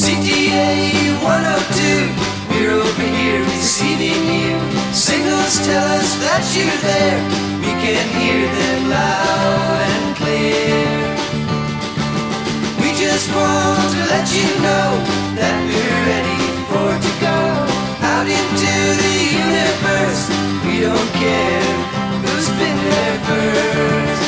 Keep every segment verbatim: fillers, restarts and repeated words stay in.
C T A one oh two, we're over here receiving you. Signals tell us that you're there, we can hear them loud and clear. We just want to let you know that we're ready for to go out into the universe. We don't care who's been there first.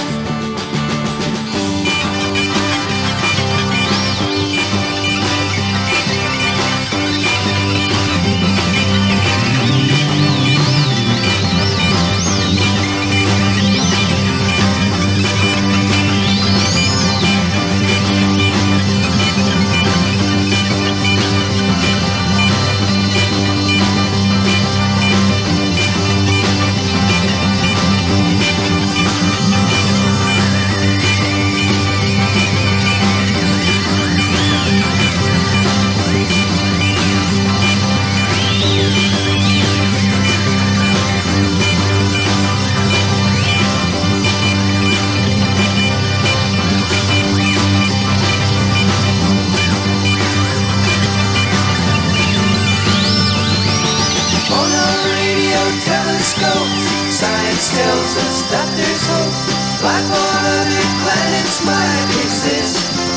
Science tells us that there's hope. Life on other planets might exist.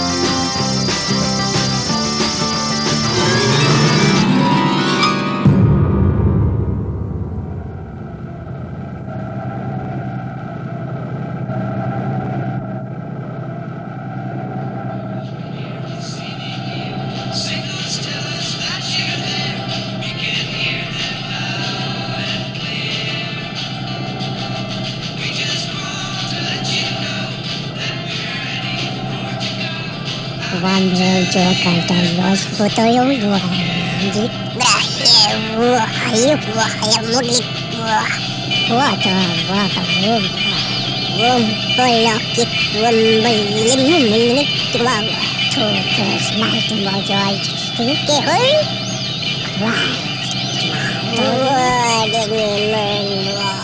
Signals tell us that you're there. We can hear them loud and clear. We just want to let you know that we're ready for to go. Wonder Joker terus fotoyo wah jit dah ya wah ayo wah ayam murid wah wah tuh wah tuh wah pelakit wah melim melim tua tuh terus macam macam itu ke hoi wah wah dengan wah